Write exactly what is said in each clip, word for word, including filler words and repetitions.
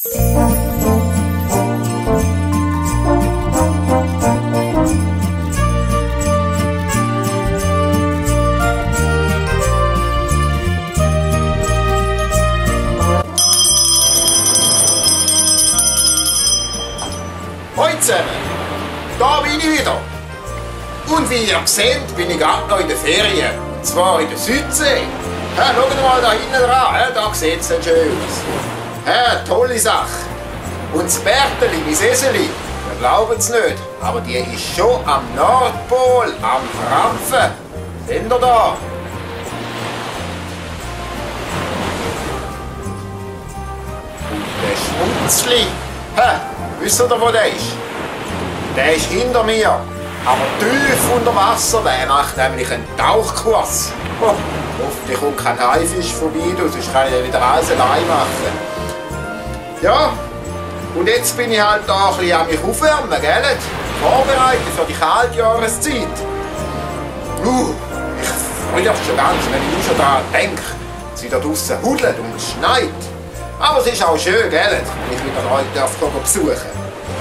Hallo zusammen, da bin ich wieder. Und wie ihr seht, bin ich gerade noch in den Ferien. Und zwar in der Südsee. Ja, schaut mal da hinten dran, ja, da sieht es schön aus. Ja, tolle Sache. Und das Berteli, mein Eseli, wir glauben es nicht, aber die ist schon am Nordpol, am Krampfen. Seht ihr da? Und der Schmutzli, ha, wisst ihr, wo der ist? Der ist hinter mir, aber tief unter Wasser. Der macht nämlich einen Tauchkurs. Oh, hoffentlich kommt kein Haifisch vorbei, sonst kann ich den wieder alles allein machen. Ja, und jetzt bin ich halt da ein bisschen an mich aufwärmen, gell? Vorbereitet für die kalte Jahreszeit. Uh, ich freue mich schon ganz, wenn ich schon daran denke, dass sie da draussen hudelt und es schneit. Aber es ist auch schön, gell, wenn ich wieder Leute besuchen.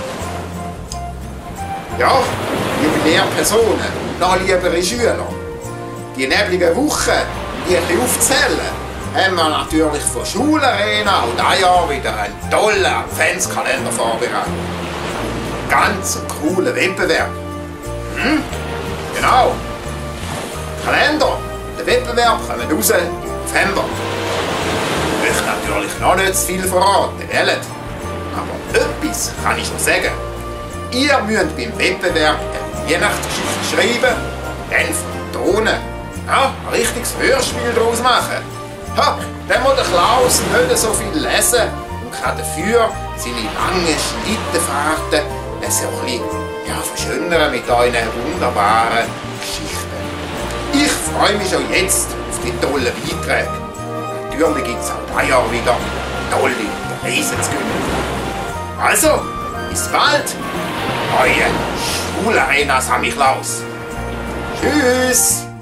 Ja, liebe Lehrpersonen und noch liebere Schüler, die nebligen Wochen, die ich aufzählen, haben wir natürlich von Schularena auch dieses Jahr wieder einen tollen Adventskalender vorbereitet. Ganz ein cooler Wettbewerb. Hm? Genau. Kalender, der Wettbewerb kommt raus im November. Ich möchte natürlich noch nicht zu viel verraten, gell? Aber etwas kann ich noch sagen. Ihr müsst beim Wettbewerb eine Weihnachtsgeschichte schreiben, dann vertonen. Ja, ein richtiges Hörspiel daraus machen. Ja, dann muss der Klaus nicht so viel lesen und kann dafür seine langen Schlittenfahrten so ein bisschen ja, verschönern mit euren wunderbaren Geschichten. Ich freue mich schon jetzt auf die tollen Beiträge. Natürlich gibt es auch dieses Jahr wieder tolle Preise zu gewinnen. Also, bis bald! Euer Schularena Sammy Klaus. Tschüss!